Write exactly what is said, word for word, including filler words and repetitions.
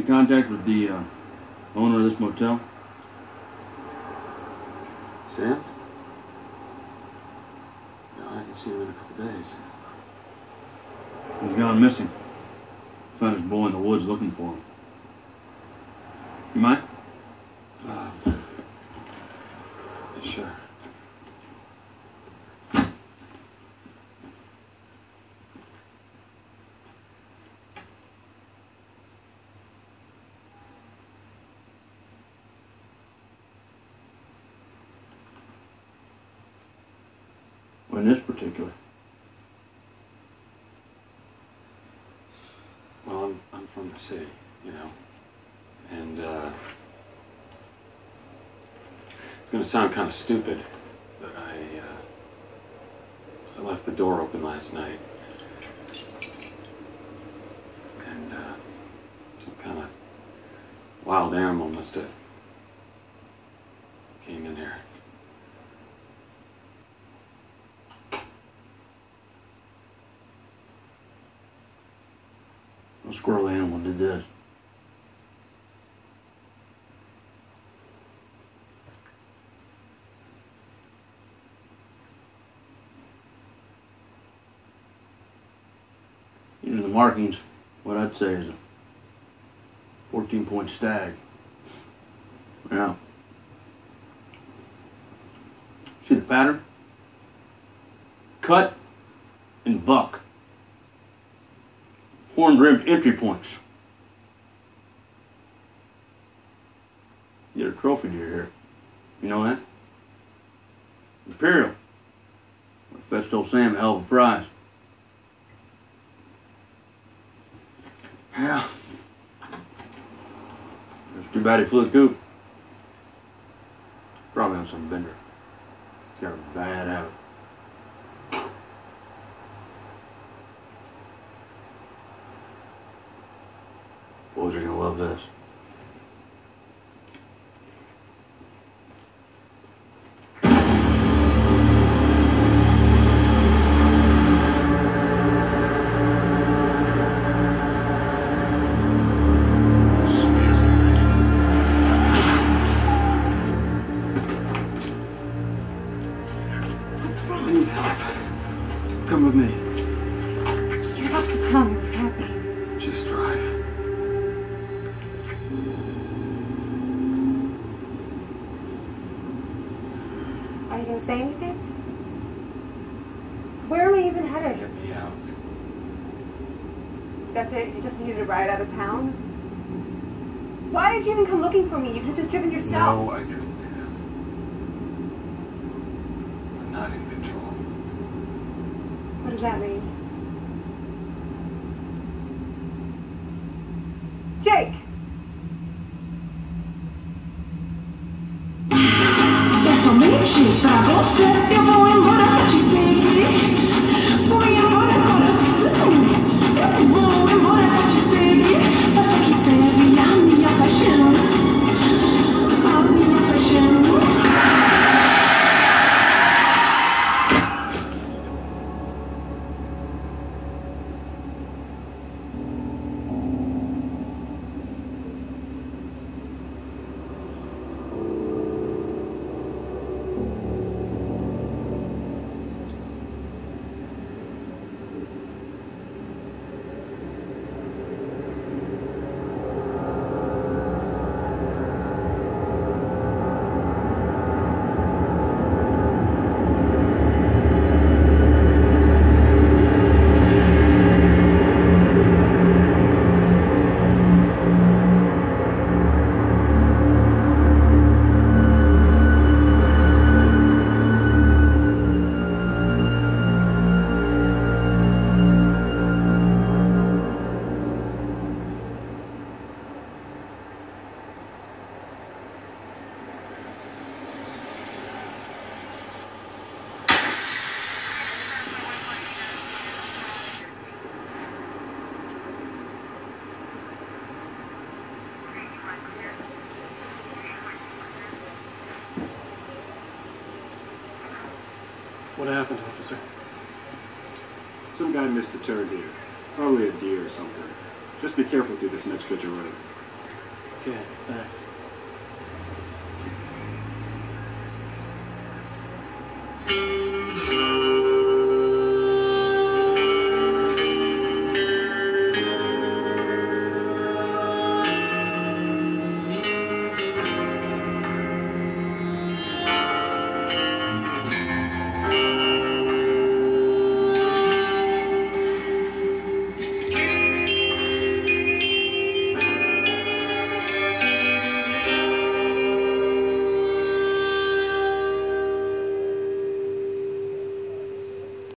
in contact with the uh, owner of this motel? Sam? No, I haven't seen him in a couple days. He's gone missing. Found his boy in the woods looking for him. You mind? Uh, sure. Well, in this particular. Well, I'm, I'm from the city, you know, and uh, it's going to sound kind of stupid, but I, uh, I left the door open last night, and uh, some kind of wild animal must have came in here. A squirrel animal did this. You know, the markings, what I'd say is a fourteen point stag. Yeah. See the pattern? Cut and buck. Horn-ribbed entry points. You get a trophy deer here. You know that? Imperial. Fetched old Sam a hell of a prize. Yeah. It's too bad he flew the coop. Probably on some bender. He's got a bad habit. Boys are gonna love this. What's wrong? I need help. Come with me. You have to tell me what's happening. Just drive. Are you going to say anything? Where am I even headed? Get me out. That's it? You just needed a ride out of town? Why did you even come looking for me? You could have just driven yourself. No, I couldn't have. I'm not in control. What does that mean? Jake! É somente pra você. Eu vou embora pra te seguir. Vou embora, coração. Eu vou embora pra te seguir. Pra que serve a minha paixão? A minha paixão. What happened, officer? Some guy missed the turn here. Probably a deer or something. Just be careful through this next stretch of road. Okay, thanks.